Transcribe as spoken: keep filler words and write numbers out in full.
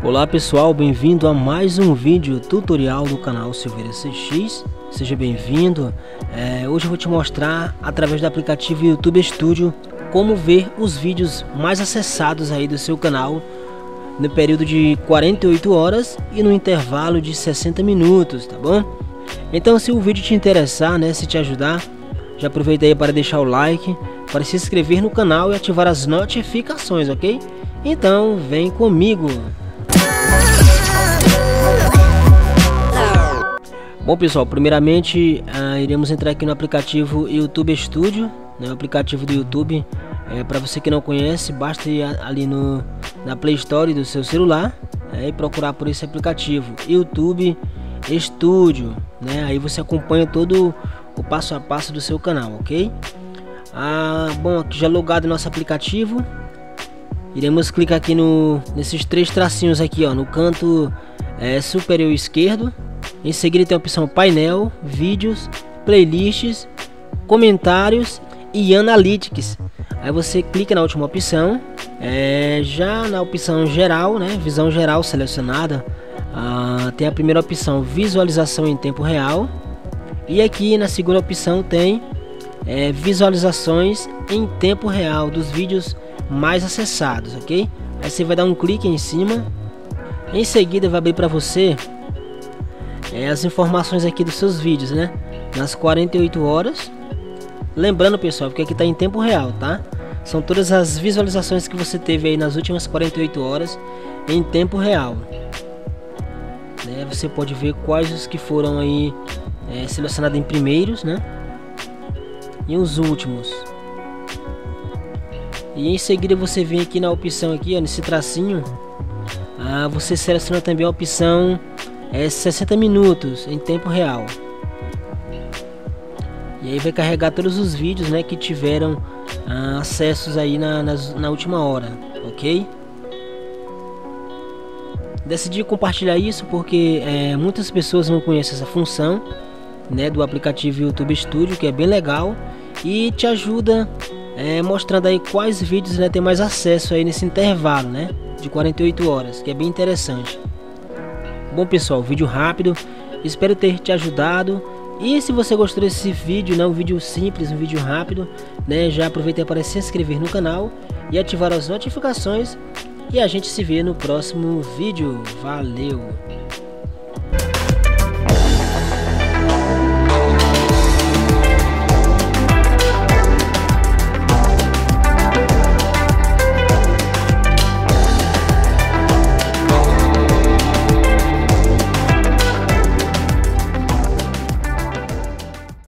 Olá pessoal, bem-vindo a mais um vídeo tutorial do canal Silveira C X. Seja bem-vindo. É, hoje eu vou te mostrar através do aplicativo YouTube Studio como ver os vídeos mais acessados aí do seu canal no período de quarenta e oito horas e no intervalo de sessenta minutos, tá bom? Então, se o vídeo te interessar, né, se te ajudar, já aproveita aí para deixar o like, para se inscrever no canal e ativar as notificações, ok? Então, vem comigo. Bom pessoal, primeiramente uh, iremos entrar aqui no aplicativo YouTube Studio, né, o aplicativo do YouTube. É, para você que não conhece, basta ir ali no, na Play Store do seu celular, é, e procurar por esse aplicativo YouTube Studio, né? Aí você acompanha todo o passo a passo do seu canal, ok? Ah, bom, aqui já logado no nosso aplicativo, iremos clicar aqui no nesses três tracinhos aqui, ó, no canto é, superior esquerdo. Em seguida tem a opção painel, vídeos, playlists, comentários e analytics. Aí você clica na última opção, é, já na opção geral, né, visão geral selecionada, ah, tem a primeira opção visualização em tempo real, e aqui na segunda opção tem é, visualizações em tempo real dos vídeos mais acessados, ok? Aí você vai dar um clique em cima, em seguida vai abrir para você é, as informações aqui dos seus vídeos, né, nas quarenta e oito horas. Lembrando pessoal, que aqui está em tempo real, tá? São todas as visualizações que você teve aí nas últimas quarenta e oito horas em tempo real, né? Você pode ver quais os que foram aí é, selecionados em primeiros, né? E os últimos. E em seguida você vem aqui na opção aqui, ó, nesse tracinho, ah, você seleciona também a opção é, sessenta minutos em tempo real. E aí vai carregar todos os vídeos, né, que tiveram ah, acessos aí na, nas, na última hora, ok? Decidi compartilhar isso porque é, muitas pessoas não conhecem essa função, né, do aplicativo YouTube Studio, que é bem legal e te ajuda é, mostrando aí quais vídeos, né, tem mais acesso aí nesse intervalo, né, de quarenta e oito horas, que é bem interessante. Bom pessoal, vídeo rápido, espero ter te ajudado. E se você gostou desse vídeo, né, um vídeo simples, um vídeo rápido, né, já aproveita para se inscrever no canal e ativar as notificações. E a gente se vê no próximo vídeo. Valeu!